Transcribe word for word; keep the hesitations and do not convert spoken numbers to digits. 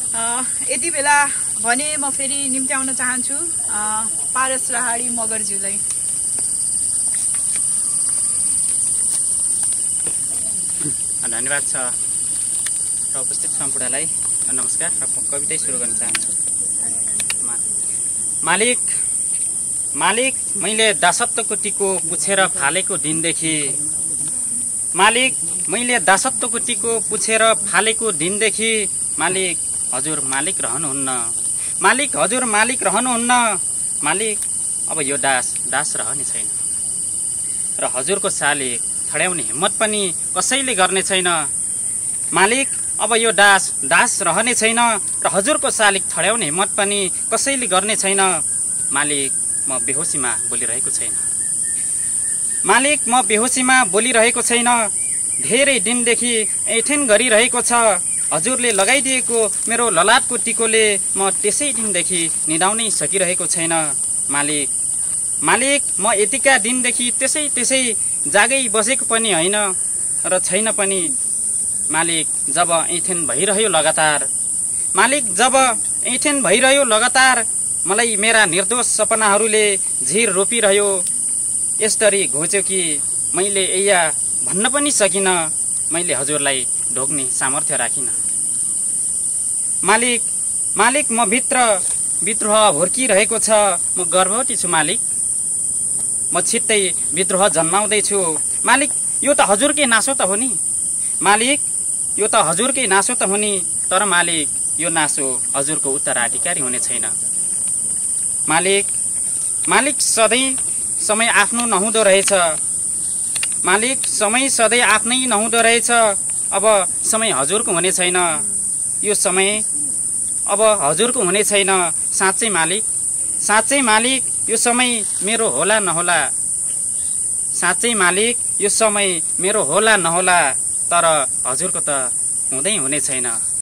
यति बेला भने म फेरि निम्त्याउन चाहन्छु पारस राहाडी मगरज्यूलाई। धन्यवाद छ र उपस्थित सम्पूर्णलाई नमस्कार। र कविता सुरु गर्न चाहन्छु। मालिक मालिक मैले दासत्वको टिको पुछेर फालेको दिनदेखि मालिक मैले दासत्वको टिको पुछेर फालेको दिनदेखि मालिक हजुर मालिक रहनुहुन्न। मालिक हजुर मालिक रहनुहुन्न। मालिक अब यो दास दास रहने छैन र हजुरको शालिक छड्याउने हिम्मत पनि कसैले गर्ने छैन। मालिक अब यो दास दास रहने छैन र हजुरको शालिक छड्याउने हिम्मत पनि कसैले गर्ने छैन। मालिक म बेहोसीमा बोलिरहेको छैन। मालिक म बेहोसीमा बोलिरहेको छैन। धेरै दिनदेखि ऐठेन गरिरहेको छ। हजुरले लगाइदिएको मेरो ललाटको टिकोले म त्यसै दिनदेखि निदाउनै सकिरहेको छैन। मालिक मालिक म यतिका दिनदेखि त्यसै त्यसै जागै बसेको पनि होइन र छैन पनि। मालिक जब ऐठेन भइरह्यो लगातार मालिक जब ऐठेन भइरह्यो लगातार मलाई मेरा निर्दोष सपनाहरूले झिर रोपिरह्यो। यसरी घोच्यो कि मैले एया भन्न पनि सकिन। मैले हजुरलाई ढोक्ने सामर्थ्य राखिन। मालिक मालिक म भित्र विद्रोह भुर्किरहेको छ। म गर्भवती छु मालिक। म छिट्टै विद्रोह जन्माउँदैछु। मालिक यो त हजुरकै नासो त हो नि। मालिक यो त हजुरकै नासो त हो नि। तर मालिक यो नासो हजुरको उत्तराधिकारी हुने छैन। मालिक मालिक सधैँ समय आफ्नो नहुँदो रहेछ। मालिक समय सधैँ आफ्नै नहुँदो रहेछ। अब समय हजुरको हुने छैन। यो समय अब हजुरको हुने छैन। साँच्चै मालिक साँच्चै मालिक यो समय मेरो होला नहोला। साँच्चै मालिक यो समय मेरो होला नहोला। तर हजुरको त हुँदै हुने छैन।